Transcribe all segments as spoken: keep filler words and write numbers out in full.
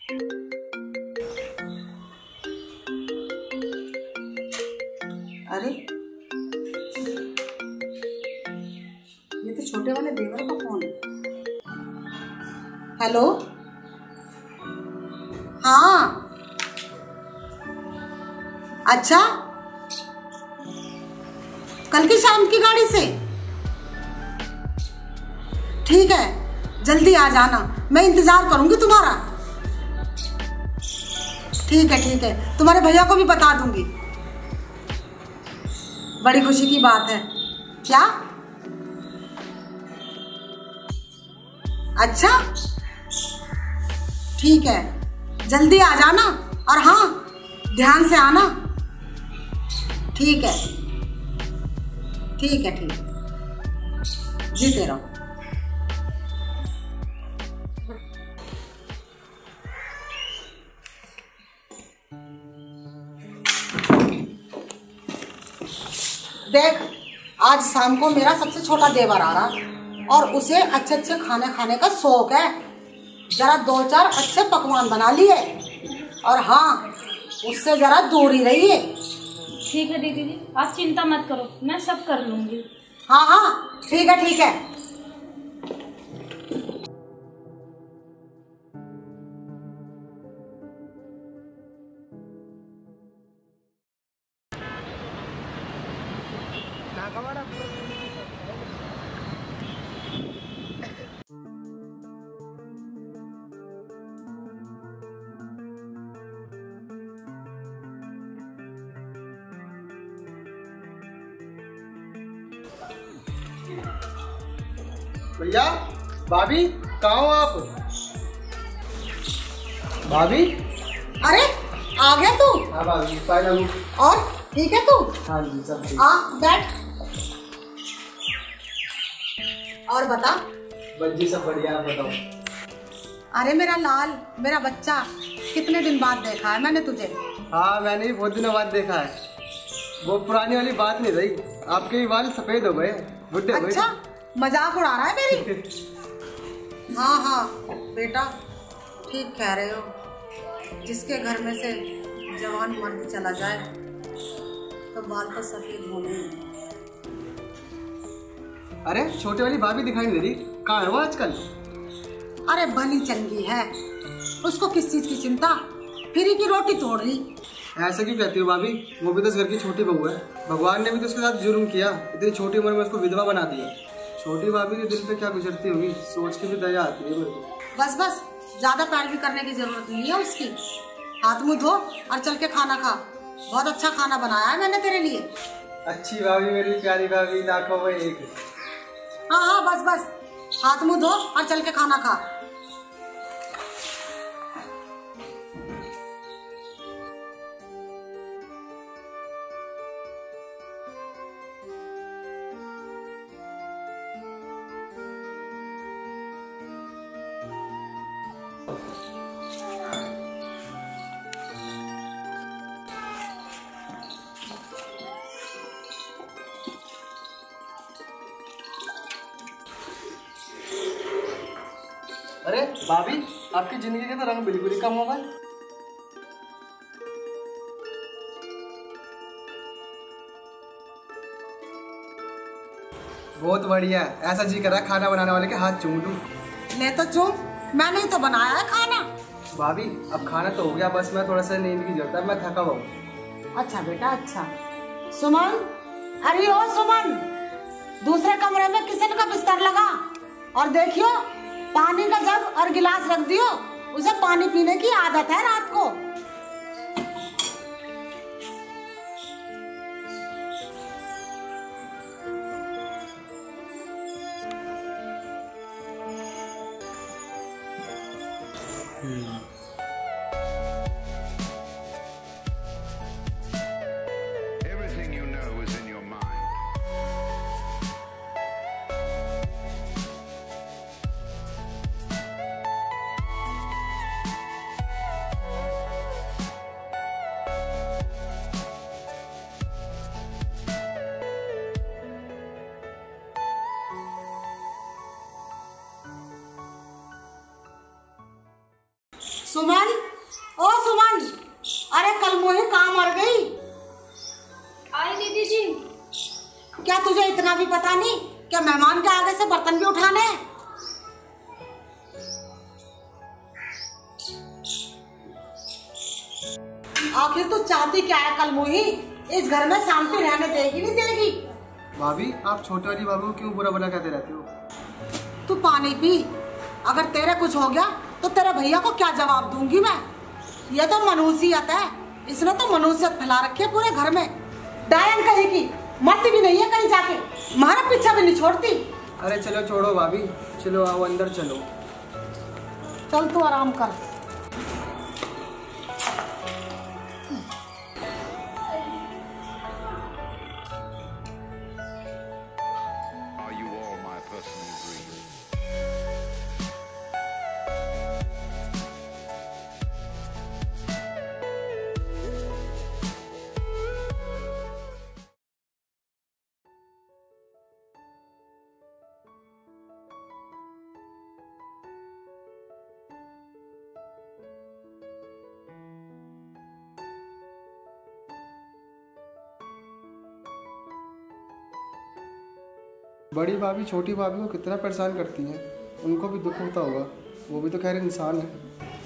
अरे ये तो छोटे वाले देवर का फोन है। हेलो, हाँ अच्छा, कल की शाम की गाड़ी से ठीक है, जल्दी आ जाना, मैं इंतजार करूंगी तुम्हारा। ठीक है ठीक है, तुम्हारे भैया को भी बता दूंगी। बड़ी खुशी की बात है। क्या? अच्छा ठीक है, जल्दी आ जाना, और हाँ ध्यान से आना। ठीक है ठीक है ठीक है, जीते रहो। देख, आज शाम को मेरा सबसे छोटा देवर आ रहा और उसे अच्छे अच्छे खाने खाने का शौक है। जरा दो चार अच्छे पकवान बना लिए, और हाँ उससे जरा दूर ही रहिए। ठीक है दीदी जी, आप चिंता मत करो, मैं सब कर लूंगी। हाँ हाँ ठीक है ठीक है। भैया, भाभी कहाँ हो आप? भाभी, अरे आ गया तू? हाँ भाभी, फाइनल। और ठीक है तू? हाँ जी सब ठीक। आ बैठ। और बता। बस जी सब बढ़िया, आप बताओ। अरे मेरा लाल, मेरा बच्चा, कितने दिन बाद देखा है मैंने तुझे। हाँ मैंने भी बहुत दिनों बाद देखा है। वो पुरानी वाली बात नहीं रही, आपके भी बाल सफेद हो गए, बुढ़े हो गए। अच्छा, मजाक उड़ा रहा है मेरी? हाँ हाँ बेटा, ठीक कह रहे हो। जिसके घर में से जवान मर्द चला जाए तो बाल तो सफेद होने। अरे छोटे वाली भाभी दिखाई नहीं दे रही, कहाँ है वो आजकल? अरे भली चंगी है, उसको किस चीज की चिंता, फ्री की रोटी तोड़ रही। ऐसा क्यों कहती हो भाभी? वो भी तो इस घर की छोटी बहू है। भगवान ने भी तो उसके साथ जुर्म किया, इतनी छोटी उम्र में उसको विधवा बना दिया। छोटी भाभी के दिल पे क्या गुजरती होगी, सोच के भी दया आती है मेरे को। बस बस, ज्यादा पैरवी करने की जरूरत नहीं है उसकी। हाथ मुंह धो और चल के खाना खा। बहुत अच्छा खाना बनाया है मैंने तेरे लिए। अच्छी भाभी, मेरी प्यारी भाभी, लाखों में एक। हाँ हाँ बस बस, हाथ मुंह धो और चल के खाना खा। अरे भाभी, आपकी जिंदगी का तो रंग बिल्कुल ही कम हो गया। बहुत बढ़िया, ऐसा जी कर रहा है खाना बनाने वाले के हाथ चूम लूं। ले तो चूम, मैंने ही तो बनाया है खाना। भाभी अब खाना तो हो गया, बस मैं थोड़ा सा नींद की जरूरत है, मैं थका हुआ हूँ। अच्छा बेटा अच्छा। सुमन, अरे ओ सुमन, दूसरे कमरे में किचन का बिस्तर लगा, और देखियो पानी का जग और गिलास रख दियो, उसे पानी पीने की आदत है रात को। Everything you know is in your mind. सुमन, ओ सुमन, अरे कल मोही कहाँ मर गई? आई दीदी जी। क्या तुझे इतना भी पता नहीं क्या मेहमान के आगे से बर्तन भी उठाने हैं? आखिर तू चाहती क्या है कल मोही? इस घर में शांति रहने देगी नहीं देगी? भाभी आप छोटी वाली भाभी को क्यों बुरा बुरा कहते रहते हो? तू पानी पी। अगर तेरे कुछ हो गया तो तेरे भैया को क्या जवाब दूंगी मैं? ये तो मनुष्यत है, इसने तो मनुष्यत फैला रखी है पूरे घर में। डायन कहीं की मरती भी नहीं है कहीं जाके, हमारा पीछा भी नहीं छोड़ती। अरे चलो छोड़ो भाभी, चलो आओ अंदर चलो। चल तू आराम कर। Are you all my personal dreams? बड़ी भाभी छोटी भाभी को कितना परेशान करती हैं, उनको भी दुख होता होगा, वो भी तो खैर इंसान है।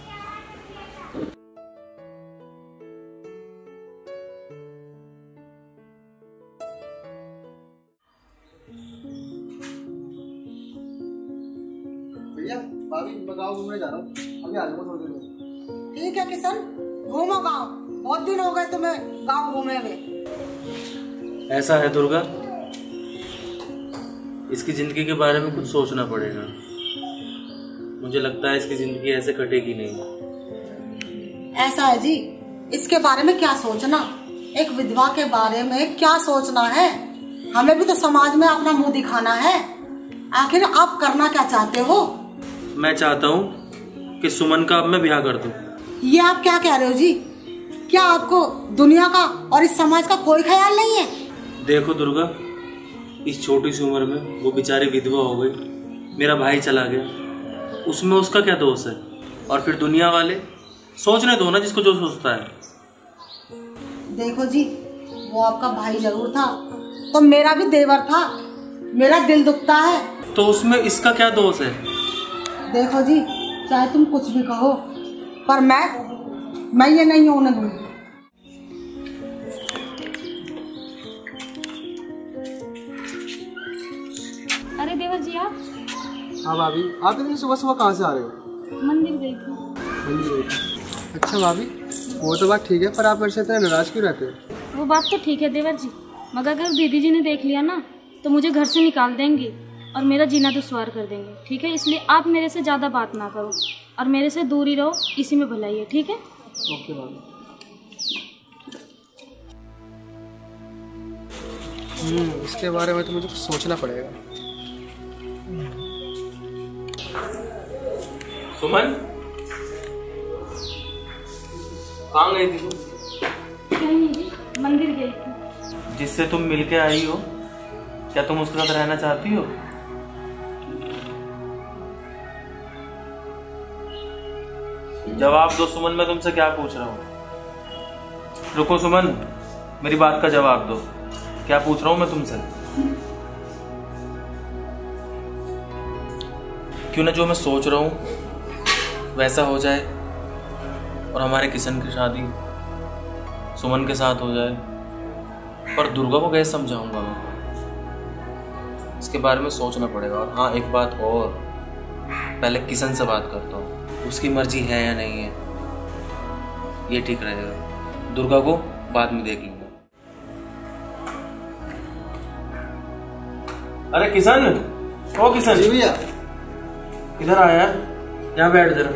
भैया भाभी मैं गाँव घूमने जा रहा हूँ, अभी आ जाऊंगा थोड़ी देर में। ठीक है किशन, घूमो गाँव, बहुत दिन हो गए तुम्हें गाँव घूमे हुए। ऐसा है दुर्गा, इसकी जिंदगी के बारे में कुछ सोचना पड़ेगा। मुझे लगता है इसकी जिंदगी ऐसे कटेगी नहीं। ऐसा है जी, इसके बारे में क्या सोचना, एक विधवा के बारे में क्या सोचना है? हमें भी तो समाज में अपना मुंह दिखाना है। आखिर आप करना क्या चाहते हो? मैं चाहता हूँ कि सुमन का अब मैं ब्याह कर दूं। ये आप क्या कह रहे हो जी? क्या आपको दुनिया का और इस समाज का कोई ख्याल नहीं है? देखो दुर्गा, इस छोटी सी उम्र में वो बेचारी विधवा हो गई, मेरा भाई चला गया, उसमें उसका क्या दोष है? और फिर दुनिया वाले सोचने दो ना जिसको जो सोचता है। देखो जी, वो आपका भाई जरूर था, तो मेरा भी देवर था, मेरा दिल दुखता है। तो उसमें इसका क्या दोष है? देखो जी, चाहे तुम कुछ भी कहो, पर मैं मैं ये नहीं होने दूंगी। अरे देवर जी आप? हाँ भाभी, आप इतनी सुबह सुबह कहाँ से आ रहे हो? मंदिर गई थी। मंदिर गई थी। अच्छा भाभी, वो तो बात ठीक है, पर आप मेरे से इतना नाराज क्यों रहते हो? वो बात तो ठीक है देवर जी, मगर अगर दीदी जी ने देख लिया ना तो मुझे घर से निकाल देंगे और मेरा जीना दुश्वार कर देंगे। ठीक है, इसलिए आप मेरे से ज़्यादा बात ना करो और मेरे से दूर ही रहो, इसी में भलाई है। ठीक है? ओके भाभी। हम्म इसके बारे में तो मुझे कुछ सोचना पड़ेगा। सुमन, कहाँ गई थी तू? कहीं नहीं जी, मंदिर गई थी। जिससे तुम मिलके आई हो, क्या तुम उसके साथ रहना चाहती हो? जवाब दो सुमन, मैं तुमसे क्या पूछ रहा हूँ। रुको सुमन, मेरी बात का जवाब दो, क्या पूछ रहा हूँ मैं तुमसे? क्यों ना जो मैं सोच रहा हूँ वैसा हो जाए और हमारे किशन की शादी सुमन के साथ हो जाए। पर दुर्गा को कैसे समझाऊंगा मैं? इसके बारे में सोचना पड़ेगा। और हाँ, एक बात और, पहले किशन से बात करता हूँ, उसकी मर्जी है या नहीं है, ये ठीक रहेगा। दुर्गा को बाद में देख लूंगा। अरे किशन, ओ किशन जी भैया। इधर आया, यहाँ बैठ जरा।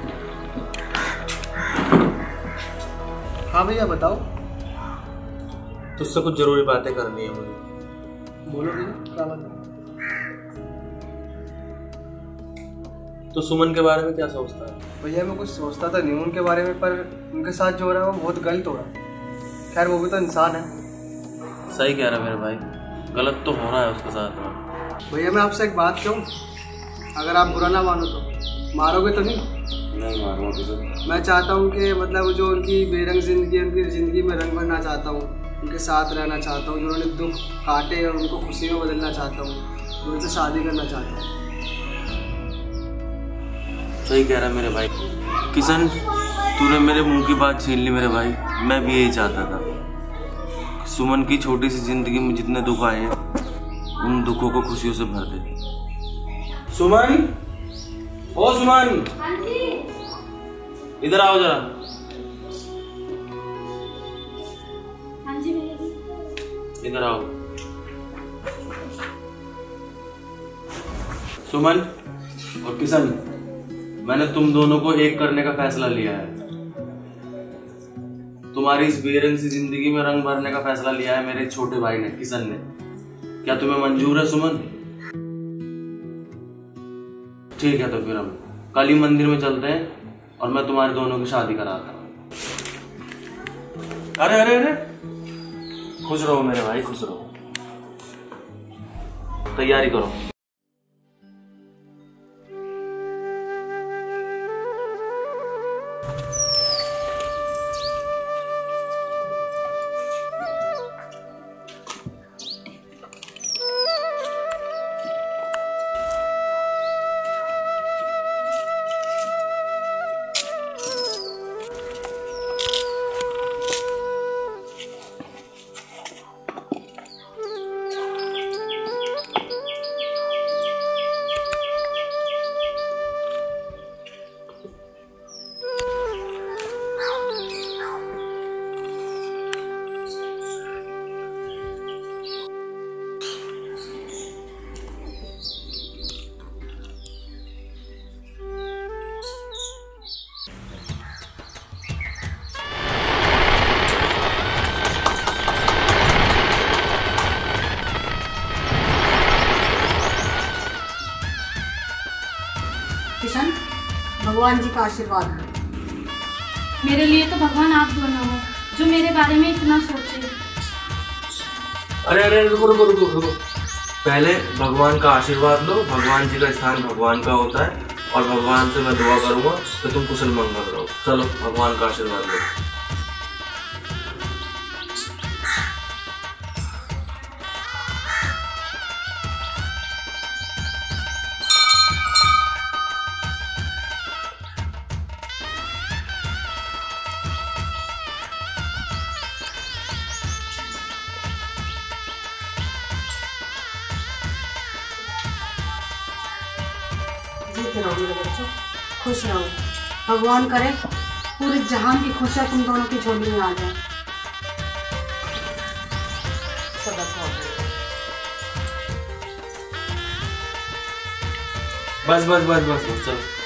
हाँ भैया बताओ। तुझसे कुछ जरूरी बातें करनी है मुझे। बोलो भैया, क्या बात है? तो सुमन के बारे में क्या सोचता है? भैया मैं कुछ सोचता था नहीं उनके बारे में, पर उनके साथ जो हो रहा है वो बहुत गलत हो रहा है। खैर वो भी तो इंसान है। सही कह रहा मेरे भाई, गलत तो हो रहा है उसके साथ में। भैया मैं आपसे एक बात कहूँ, अगर आप बुरा ना मानो तो, मारोगे तो नहीं? नहीं मारूंगा किशन। मैं चाहता हूँ कि मतलब जो उनकी बेरंग जिंदगी है, उनकी ज़िंदगी में रंग भरना चाहता हूँ, उनके साथ रहना चाहता हूँ, जो उन्होंने दुख काटे और उनको खुशी में बदलना चाहता हूँ, उनसे शादी करना चाहता हूँ। सही कह रहा है मेरे भाई। किशन, तूने मेरे मुंह की बात छीन ली मेरे भाई। मैं भी यही चाहता था, सुमन की छोटी सी जिंदगी में जितने दुख आए उन दुखों को खुशियों से भर दे। सुमन, ओ सुमन, इधर आओ जरा। हाँ जी भैया जी। इधर आओ। सुमन और किशन, मैंने तुम दोनों को एक करने का फैसला लिया है। तुम्हारी इस बेरंग सी जिंदगी में रंग भरने का फैसला लिया है मेरे छोटे भाई ने, किशन ने। क्या तुम्हें मंजूर है सुमन? ठीक है, तो फिर हम कल ही मंदिर में चलते हैं और मैं तुम्हारे दोनों की शादी कराता हूँ। अरे अरे अरे, खुश रहो मेरे भाई, खुश रहो। तैयारी करो। किशन, भगवान जी का आशीर्वाद है। मेरे लिए तो भगवान आप दोनों हो, जो मेरे बारे में इतना सोचे। अरे अरे रुको रुको रुको रुको, पहले भगवान का आशीर्वाद लो। भगवान जी का स्थान भगवान का होता है और भगवान से मैं दुआ करूंगा कि तुम कुशल मंगल रहो। चलो भगवान का आशीर्वाद लो। जीते रहो मेरे बच्चों, खुश रहो। भगवान करे पूरे जहान की खुशियाँ तुम दोनों की झोली में आ जाए। सबक हो गया। बस बस बस बस बस चलो।